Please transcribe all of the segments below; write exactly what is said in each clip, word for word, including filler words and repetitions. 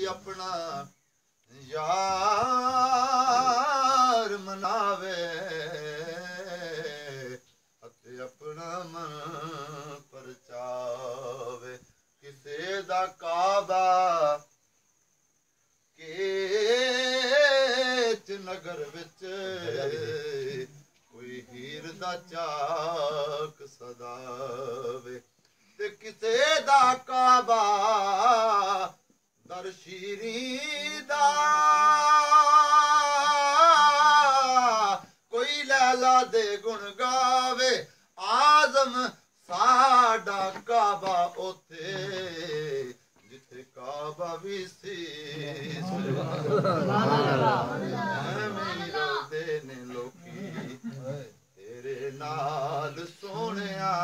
अपना यार मनावे अते अपना मन परचावे किसे दा काबा केच नगर विच कोई हीर दा चाक सदावे ते किसे दा काबा दर शीरी दा कोई लैला दे गुण गावे आजम साडा काबा ओथे जिथे काबा भी सी मेरे ने लोकी तेरे नाल सोहणिया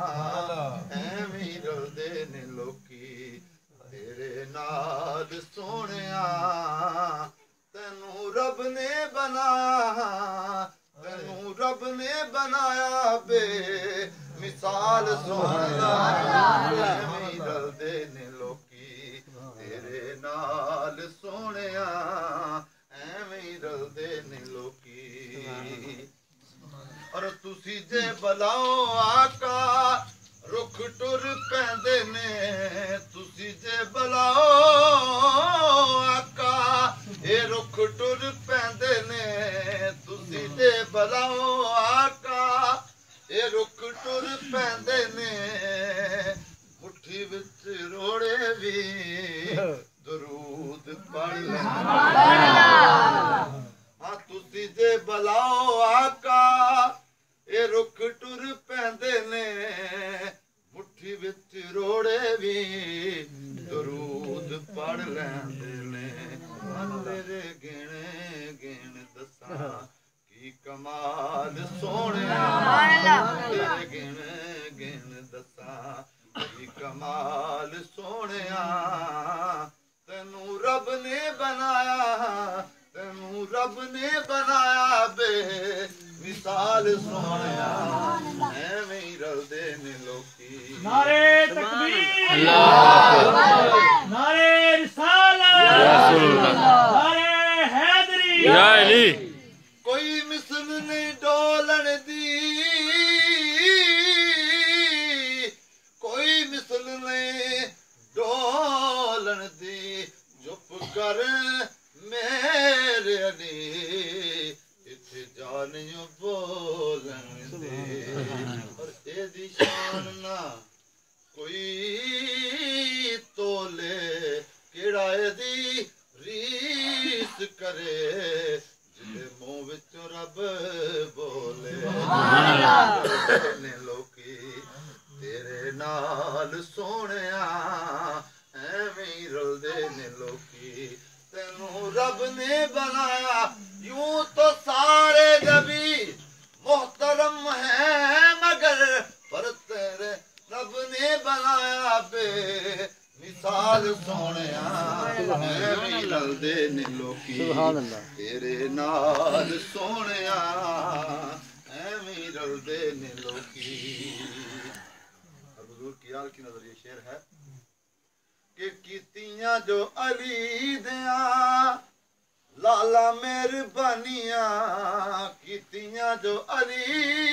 एवें रलदे ने लोकी तेरे नाल सोहणिया तेनू रब ने बनाया तेनू रब ने बनाया बे मिसाल सोहणिया एवें रलदे ने लोकी तेरे नाल सोहणिया एवें रलदे ने लोकी और तुसी जे बलाओ आका रुख टुर पैंदे ने तुसी जे बलाओ आका ए रुख टुर पैंदे ने तुसी जे बलाओ आका ए रुख टुर पैंदे ने मुट्ठी विच रोड़े भी दरूद पढ़ हाँ तुसी जे बलाओ आका ए रुख टुर पैंदे ने मुट्ठी विच रोड़े भी दरूद पढ़ लैंदे ने तेरे गिणे गिण दसा की कमाल सोहणिया तेरे गिण गिण दसा की कमाल सोहणिया तेनू रब ने बनाया तेनू रब ने बनाया बे मिसाल सोहणिया एवें रलदे ने लोकी नारे तकबीर नारे रिसालत नारे हैदरी या अली कोई मिसल नहीं डोलन दी कोई मिसल नहीं डोलन दी चुप कर मेरे अली इत्थे जानियो बोलन दे और एदी शान ना कोई तोले केड़ा एदी रीस करे जिदे मुंह विचों रब बोले ने लोकी तेरे नाल सोहणिया एवें रलदे ने लोकी तेनू रब ने बनाया यूं तो सारे नबी मोहतरम है मगर पर तेरे रब ने बनाया बे मिसाल सोहणिया एवें रलदे ने लोकी तेरे नाल सोहणिया एवें रलदे ने लोकी हुजूर की यार की नजर ये शेर है कि कीतियां जो अली दिया लाला मेहरबानियां कीतियां जो अली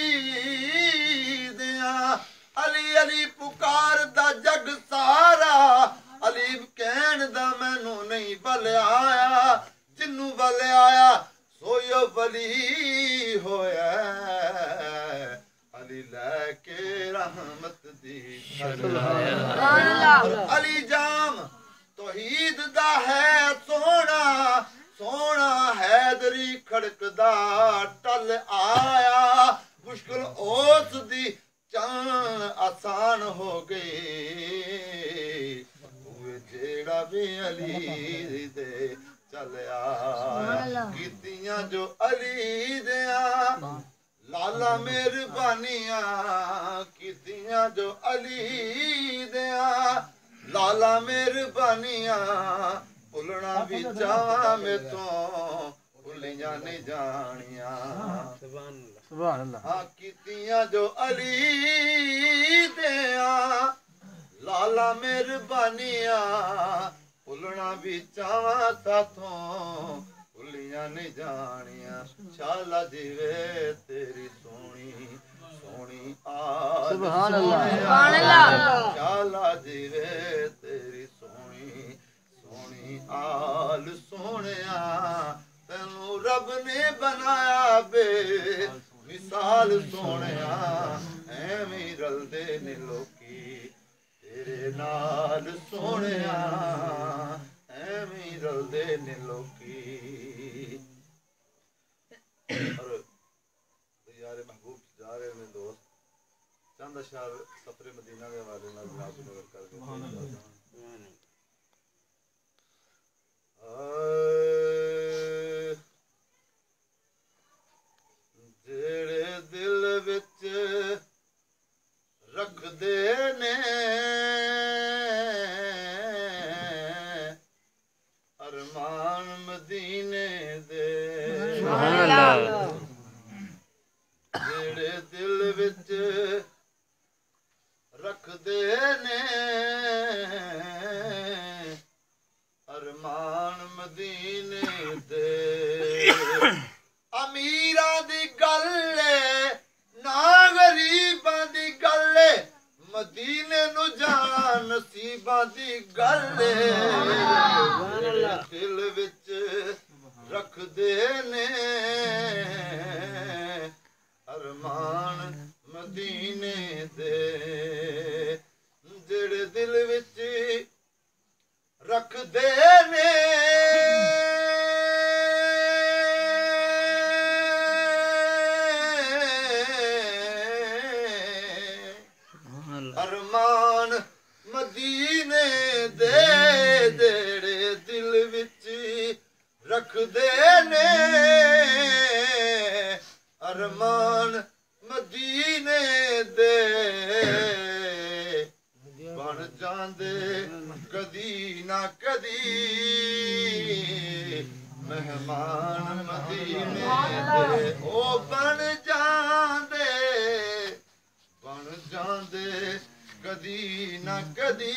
दिया अली अली पुकार दा जग सारा अली कहण दा मैनू नहीं बल आया जिन्नू बल आया सोयो वली होया अली लैके रहमत दी अली जाम तौहीद दा है सोना सोना हैदरी खड़कदा टल आया मुश्किल ओस दी चान आसान हो गई जेड़ा भी अली दे चल आया कीतियां जो अली दिया लाला मेहरबानियां कीतियां जो अली दिया लाला मेहरबानियां भुलना भी चावा में तो भुलियां नहीं जानिया सुभान अल्लाह कीतियां जो अली दिया लाला मेहरबानियां भुलना जिन्ना भी चावा साथों भुलियां नहीं जानिया शाला जीवे तेरी सोनी सोनी आल सुभान अल्लाह सुभान अल्लाह शाला जीवे तेरी सोनी सोनी आल सोनिया तेनू रब ने बनाया बे मिसाल सोनिया एवें रलदे ने लोकी तेरे नाल सोनिया एवें रलदे ने लोकी। और यारे महबूब जा रहे ने दोस्त चंद अशार सफरे मदीना के हवाले नाल जनाब नगर करके जेड़े दिल विच रख दे ने अरमान मदीने दे जेड़े दिल विच रख दे ने अरमान मदीने दे अमीरा दी गल ना गरीबां दी गल मदीने नु जाना नसीबां दी गल दिल विच रख दे ने अरमान मदीने दे जेड़े दिल विच रख दे ने अरमान मदीने दे जेड़े दिल विच रख दे ने अरमान मदीने दे बन जांदे कदी ना कदी मेहमान मदीने दे ओ बन जांदे बन जांदे कदी ना कदी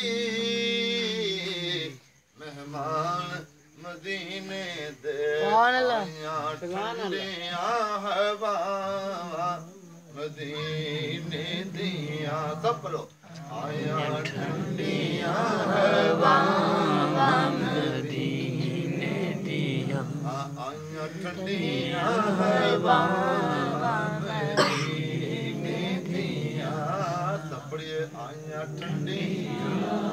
मेहमान मदीने दे आइयां ठंडियां हवावां मदीने दियां सब बोलो आइयां ठंडियां हवावां मदीने दियां आइयां ठंडियां हवावां मदीने दियां सब पढ़िए आइयां ठंडियां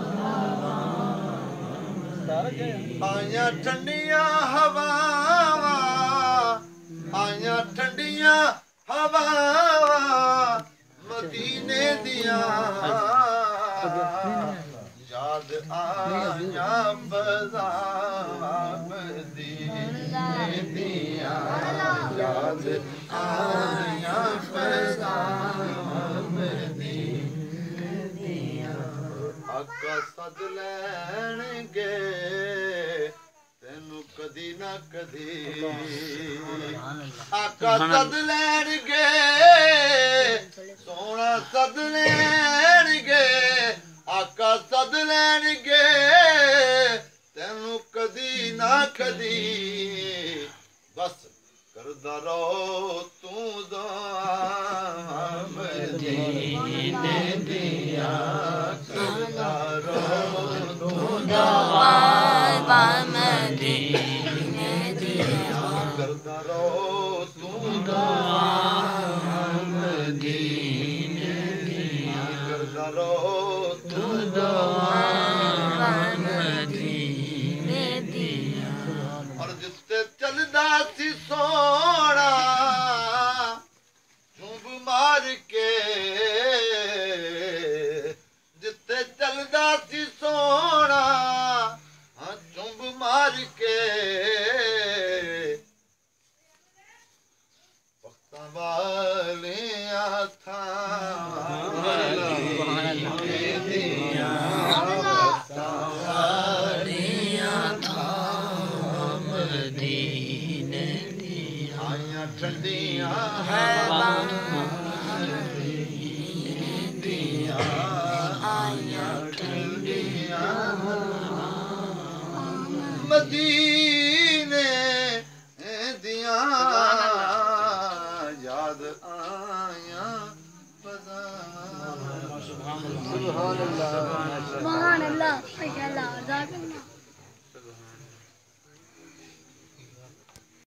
आइयां ठंडियां हवावां आइयां ठंडियां हवावां मदीने दियां याद आइयां बज़ावां मदीने दियां याद आइयां बज़ावां मदीने दियां आका सद लैणगे तेनू कदी ना कदी आका सद लैणगे सोना सद लैणगे आका सद लैणगे तेनू कदी ना कदी बस करदा रहो तू दुआ मदीने दिया करदा रहो तू दुआ मदीने दिया करदा रहो तू दुआ मदीने दिया करदा रहो तू दुआ मदीने दिया और जिते चलदा सी सोना चुंब मार के जिते चलदा सी सोना चुंब मार के वक्तां वालियां थां मदीने दियां वक्तां वालियां थां मदीने दियां आइयां ठंडियां हवां मदीने दियां आइयां ठंडियां हवां मदीने दिया याद आया सुभान अल्लाह